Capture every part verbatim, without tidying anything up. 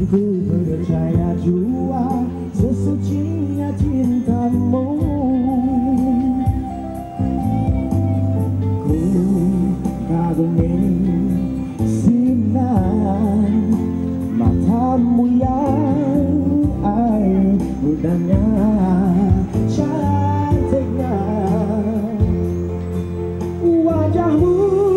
Ku percaya jua sesucinya cintamu. Ku kagumi sinar matamu yang air mudanya cantiknya. Wajahmu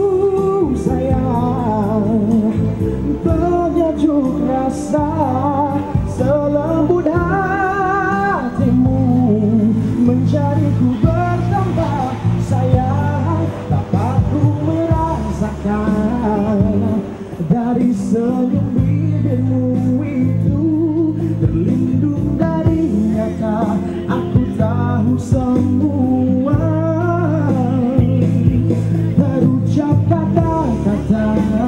sayang penyejuk rasa, selembut hatimu menjadiku bertambah sayang. Dapat ku merasakan dari senyum bibirmu itu, terlindung dari nyata. Aku tahu semua terucap kata-kata,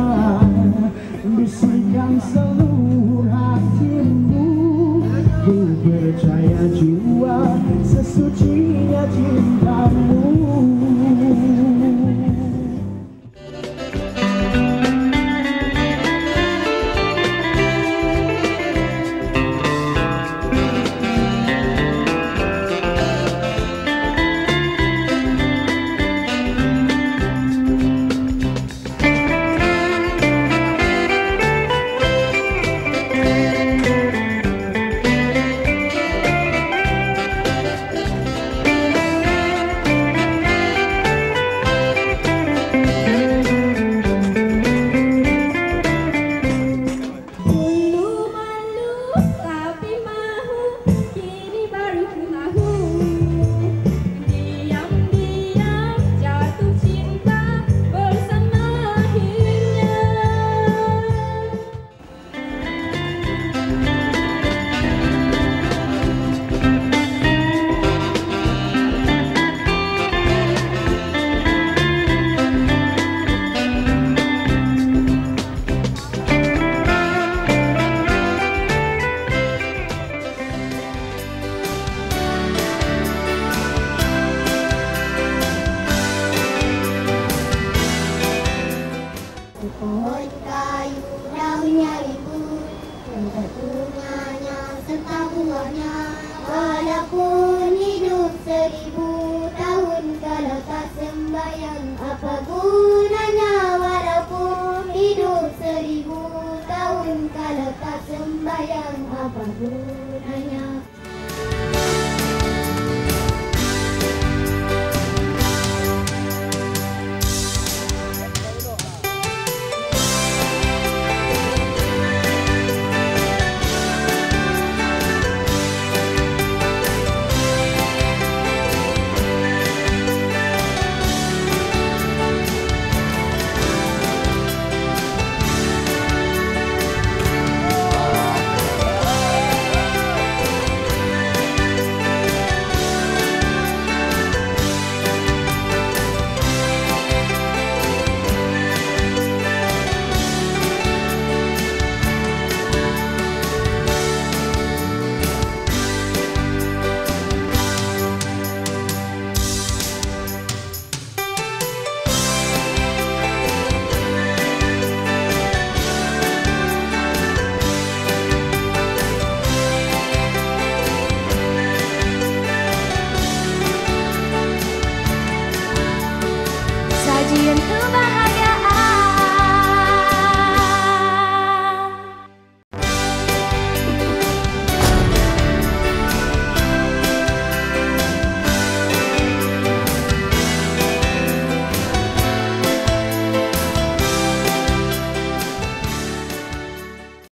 bisikan seluruh hatimu. Ku percaya jua sesucinya cintamu. Pohon kayu daunnya ribut, entah bunganya serta buahnya. Walaupun hidup seribu tahun, kalau tak sembahyang apa gunanya? Walaupun hidup seribu tahun, kalau tak sembahyang apa gunanya?